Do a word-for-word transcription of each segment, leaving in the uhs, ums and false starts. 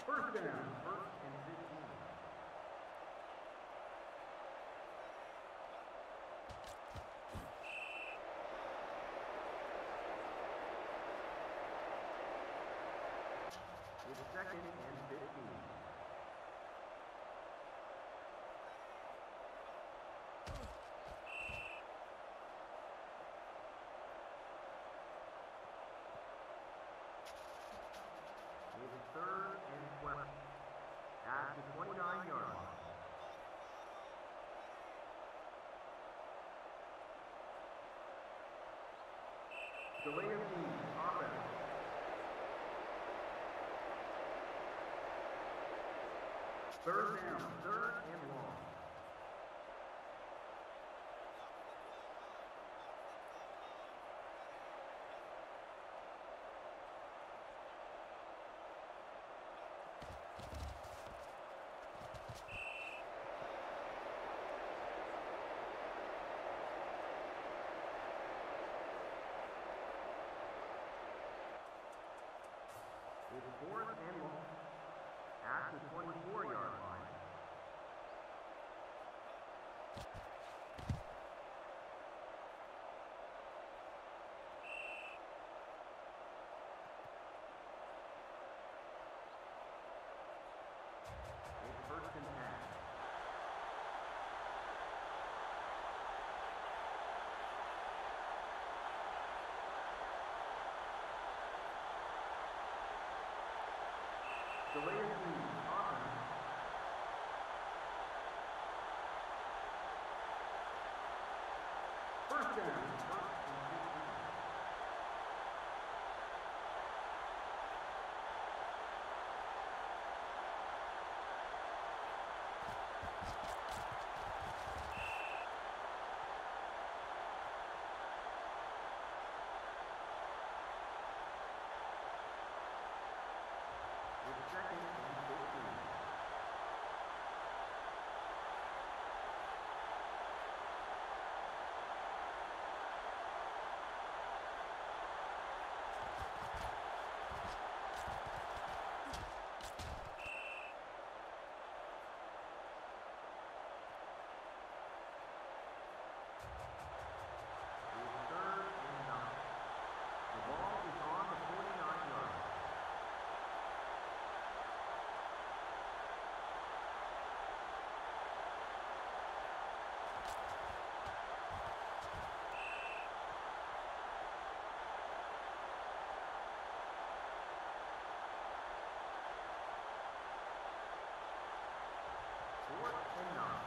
First down, first and fifteen. It's second and fifteen. It's third and twelve at the twenty-nine yard line. Delay of game, offense. Third down, third and long. It's fourth and long at the twenty-four yard line. It's first and ten. Delay of game, offense. First down, first and fifteen. It's second and fifteen. It's third and nine. The ball is on the forty-nine yard line. Fourth and nine.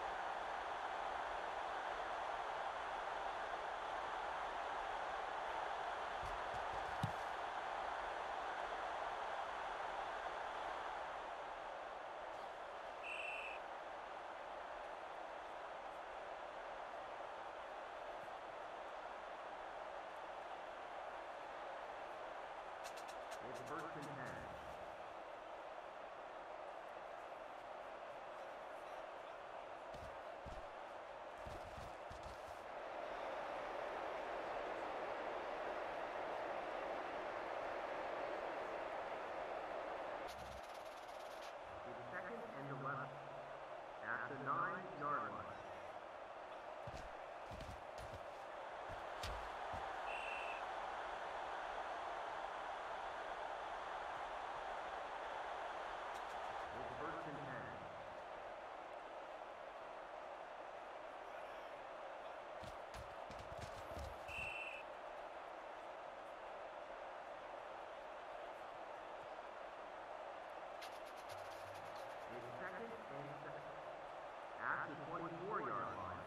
It's first and ten. It's second and eleven at the nine yard line. It's first and ten. It's second and seven at the twenty-four yard line.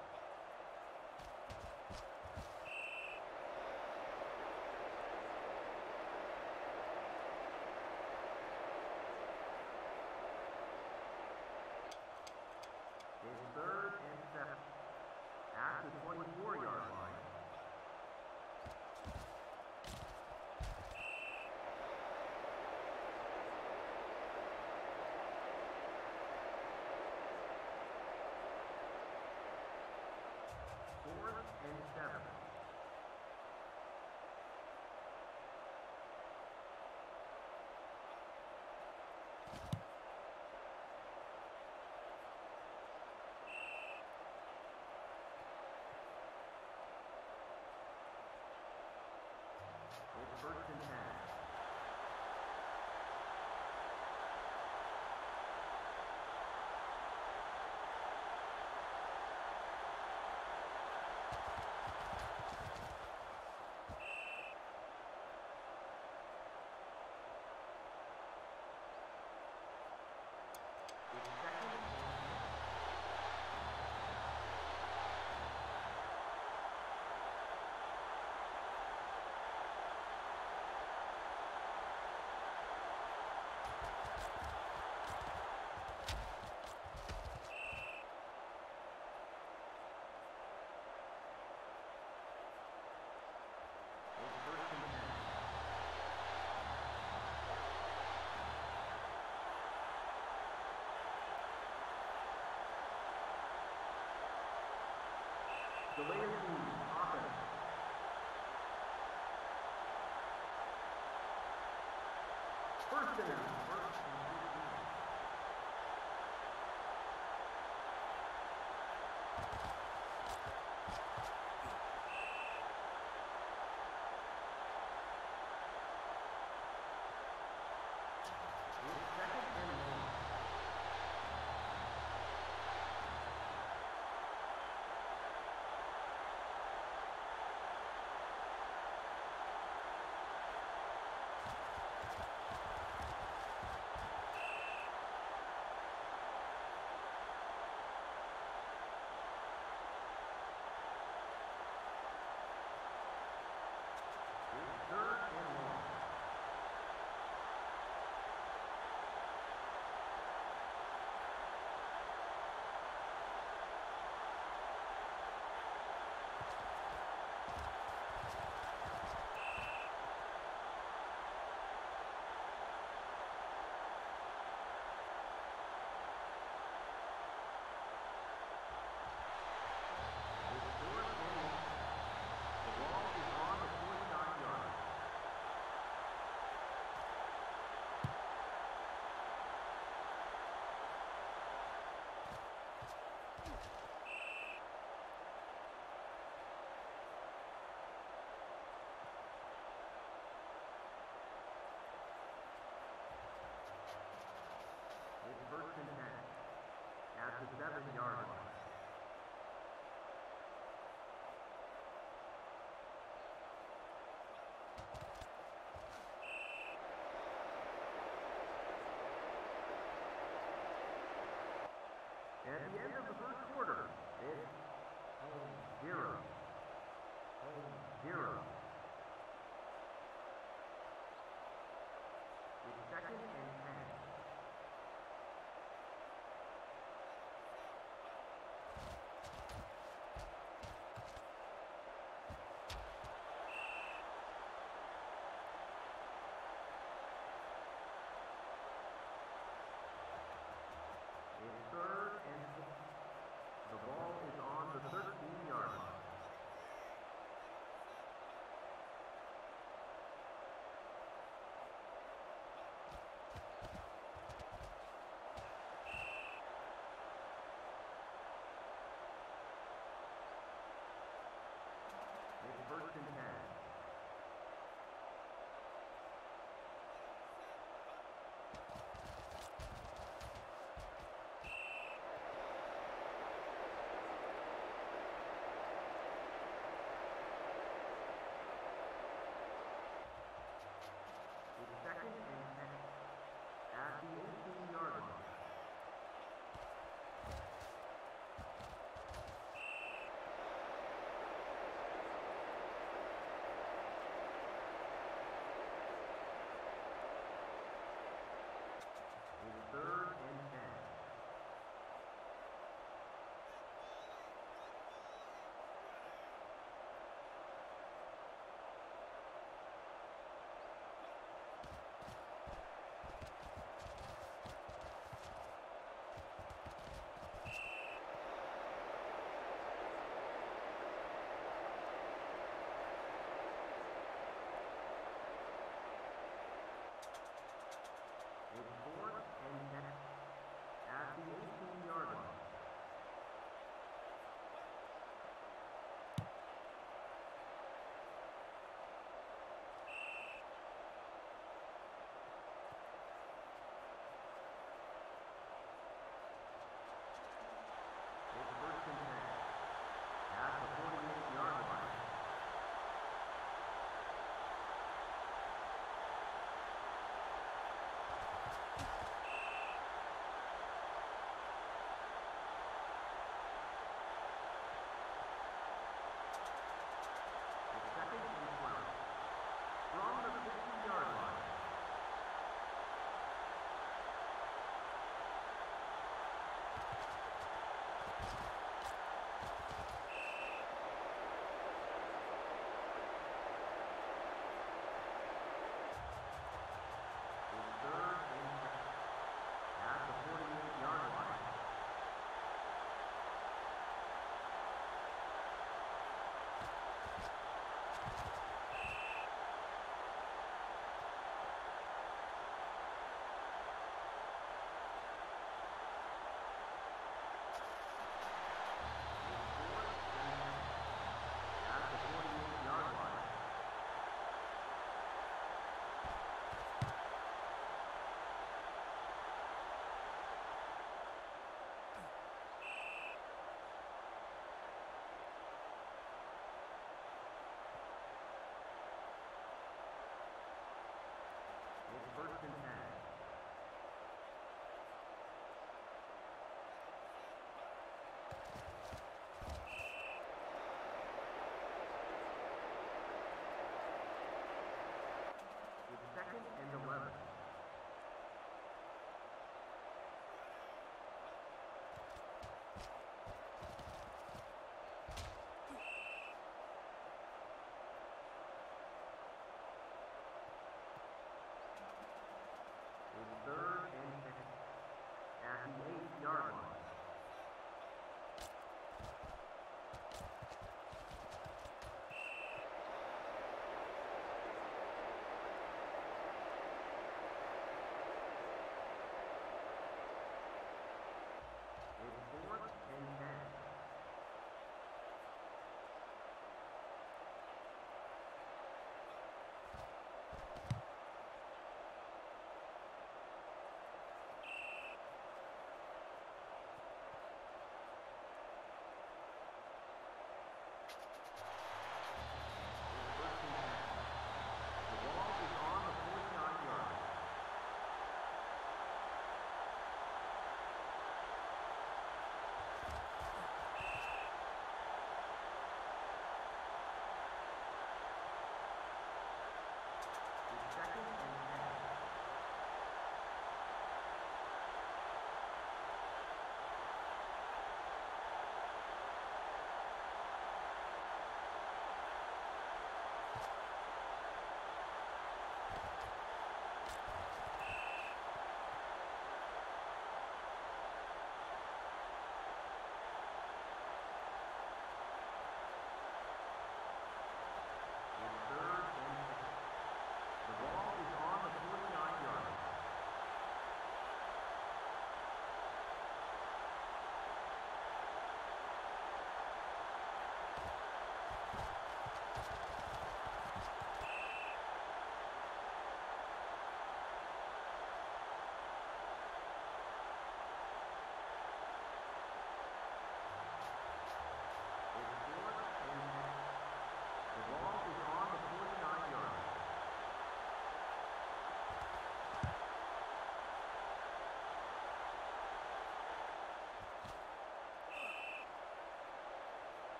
It's third and seven at the twenty-four yard line. Fourth and seven. It's first and ten. It's second and ten. It's first and ten. Delay of game, offense. First and out, first and fifteen. It's second and one.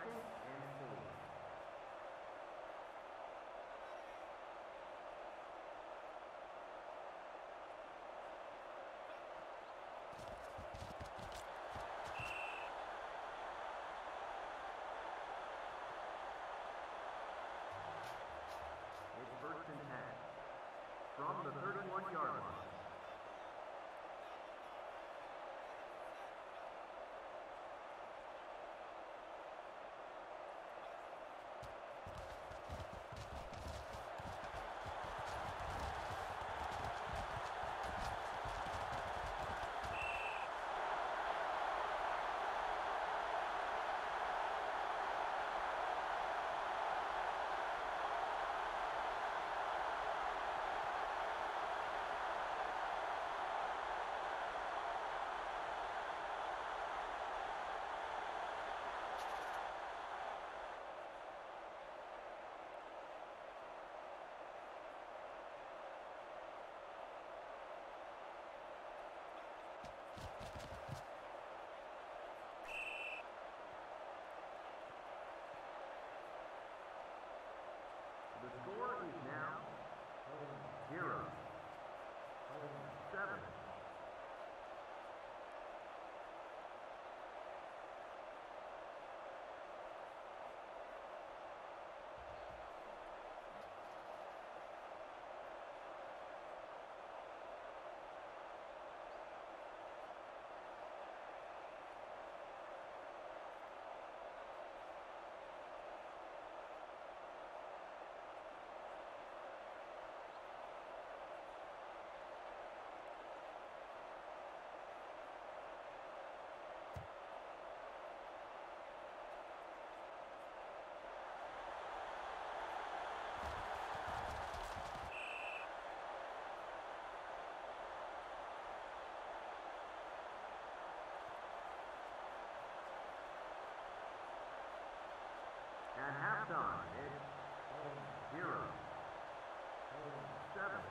second and four. It's first and ten from the thirty-one yard line. The score is now zero, seven. At halftime, it's zero, seven.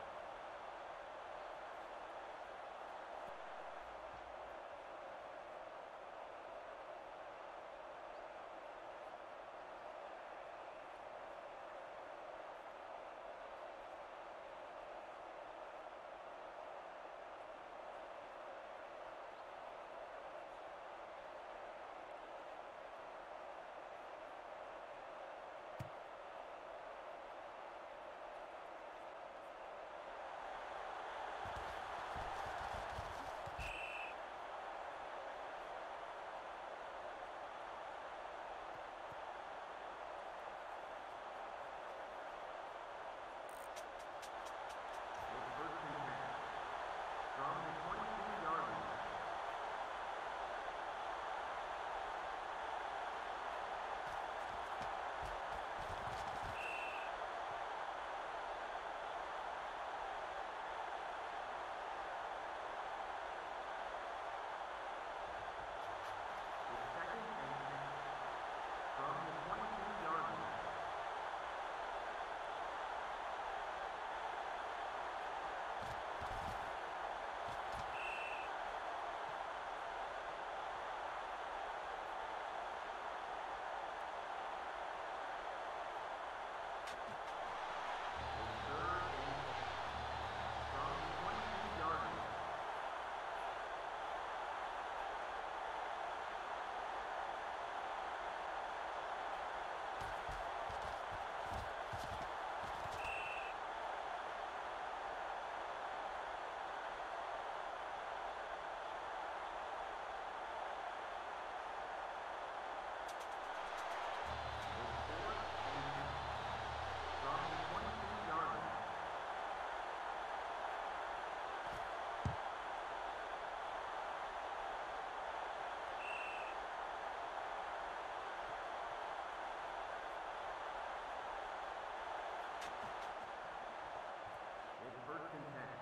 First and ten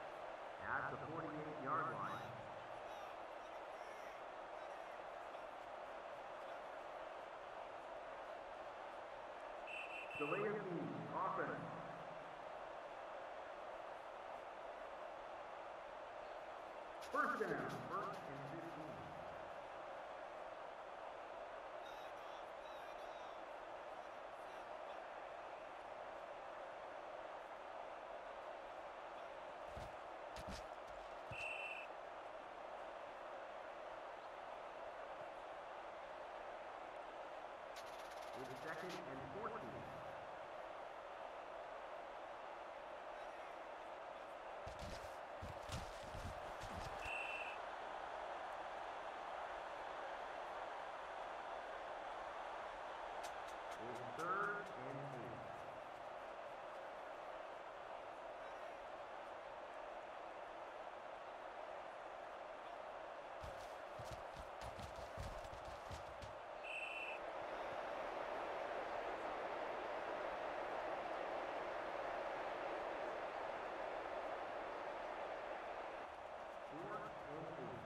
at the forty-eight yard line. Delay of game, offense. First down, first and fifteen. It's second and fourteen. It's third and eight. Fourth and eight.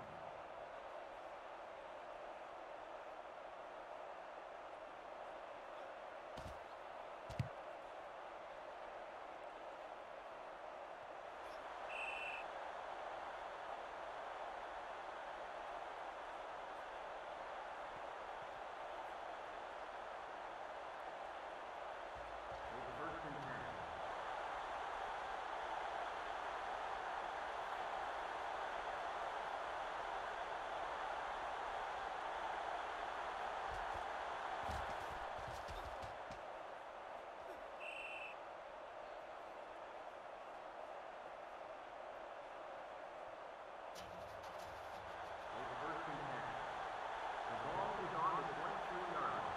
It's first and ten. It's first and ten. The ball is on the twenty-three yard line.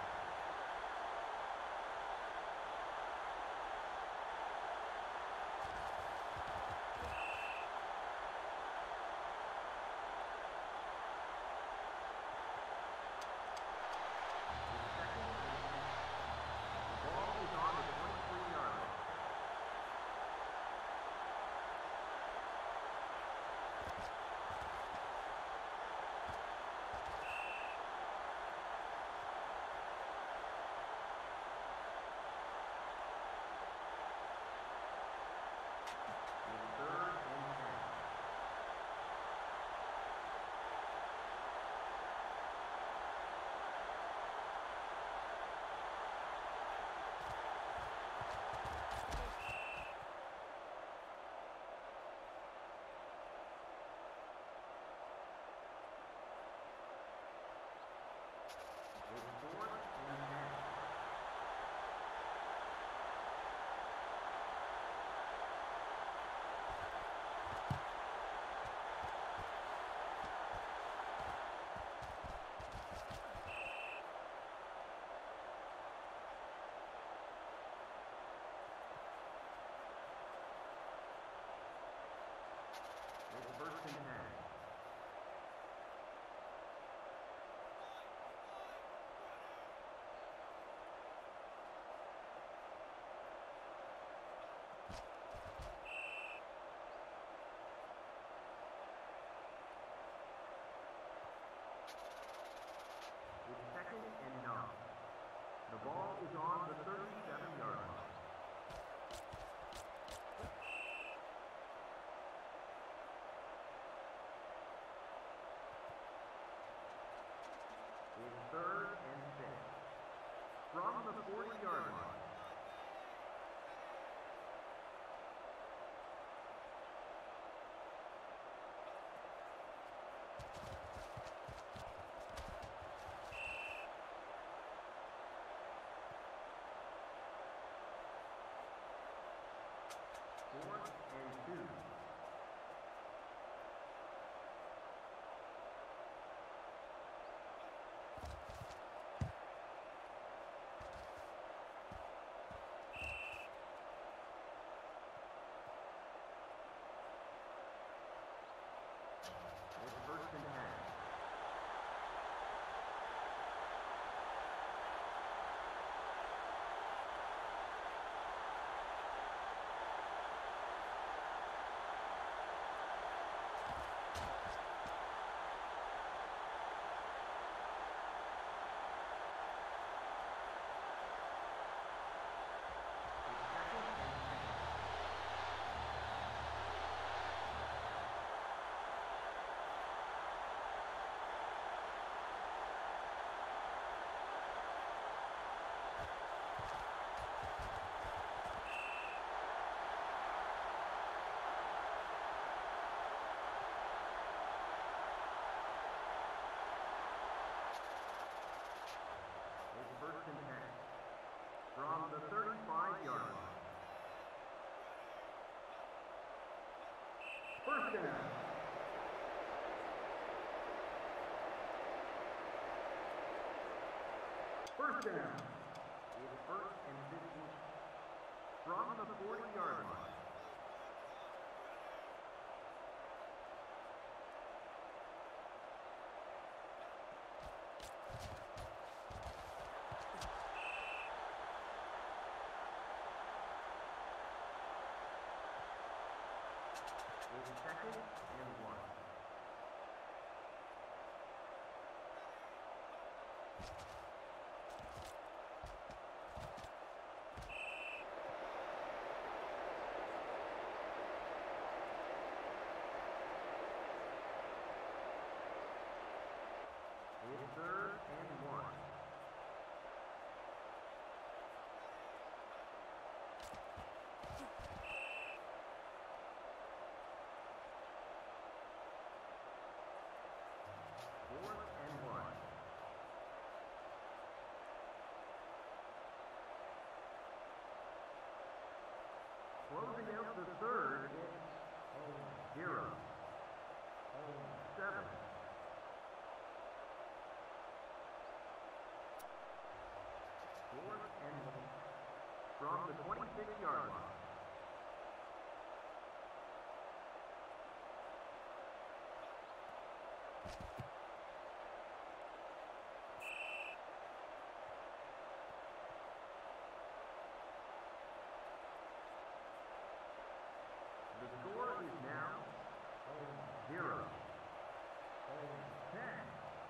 It's second and ten. The ball is on the twenty-three yard line. It's third and ten. It's fourth and ten. It's first and ten. It's second and nine. The ball is on the thirty-seven yard line. It's third and six. From the forty yard line. from the thirty-five yard line. First down. First down. It's first and fifteen from the forty yard line. It's second and one. It's third and one. Fourth and one. Closing out the third, it's home zero. Home seven. Fourth and one from the twenty-six yard line. The score is now home zero. Home ten.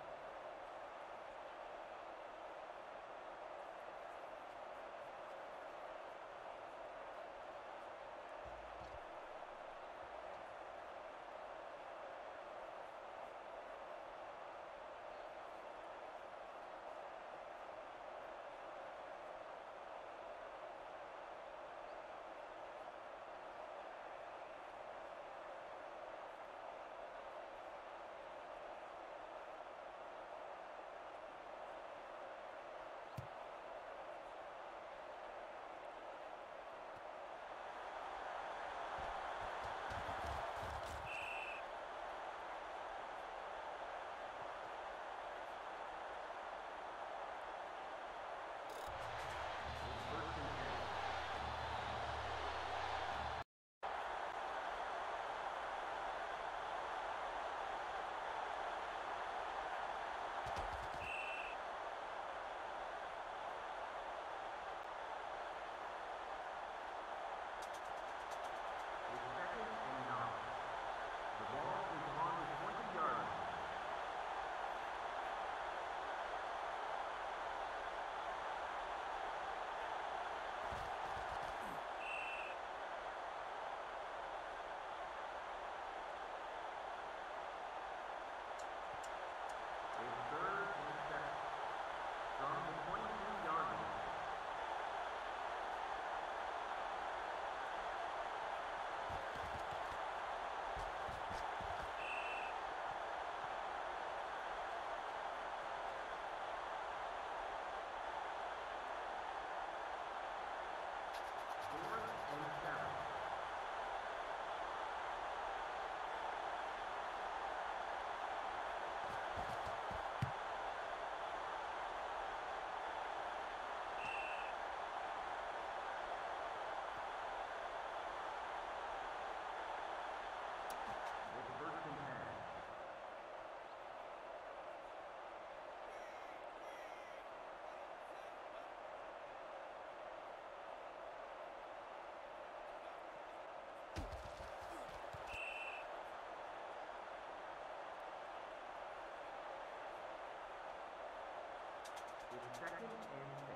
It's second and six.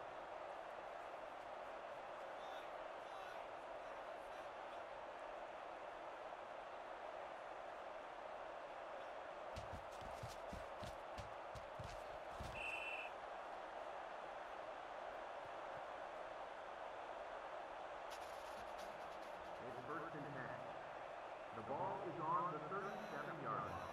It's first and ten. The ball is on the thirty-seven yard line.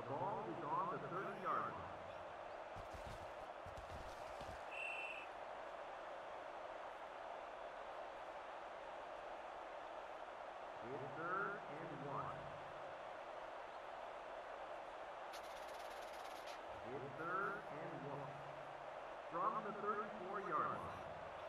ball is on the thirty-yard line. It's third and one. It's third and one. From the thirty-four-yard line.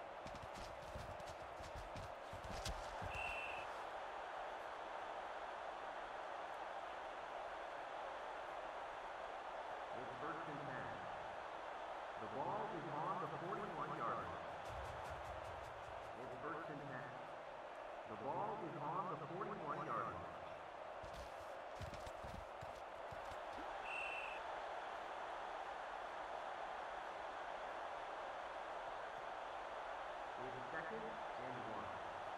It's first and ten. The ball is on the forty-one-yard line. It's first and ten. The ball is on the forty-one-yard line. It's second and one.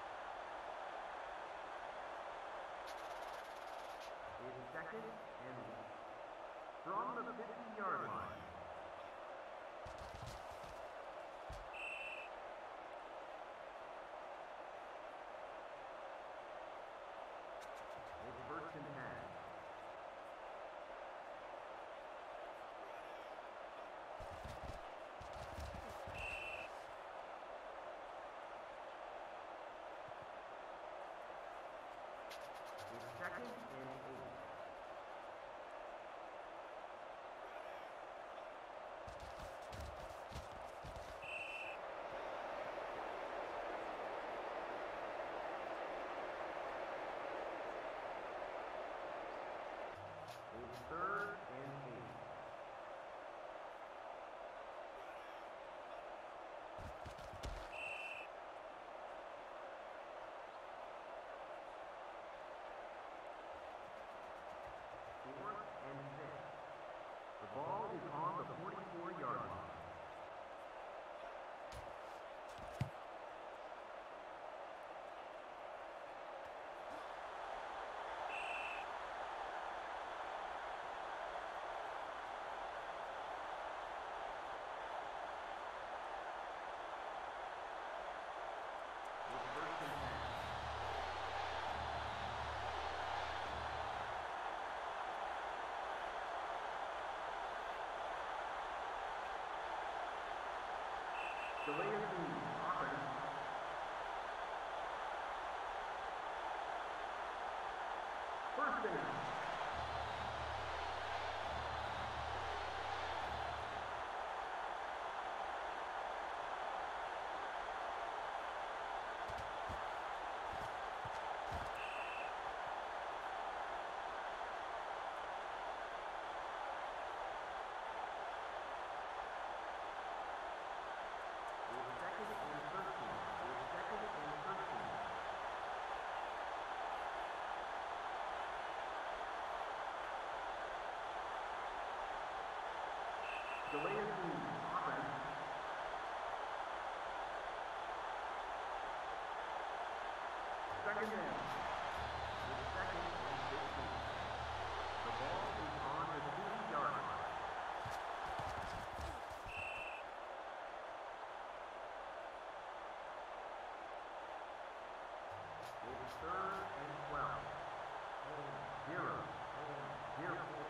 It's second and one. From the fifty-yard line. It's first and ten. It's second and eight. It's third and eight. Fourth and six. The ball is on the forty-four-yard line. It's first and ten. Delay of game, offense. First down. It's second and thirteen. It's second and thirteen. Delay of game, offense. Second down. It's second and fifteen. The ball is on the two-yard line. It's third and twelve. Home zero. Home zero.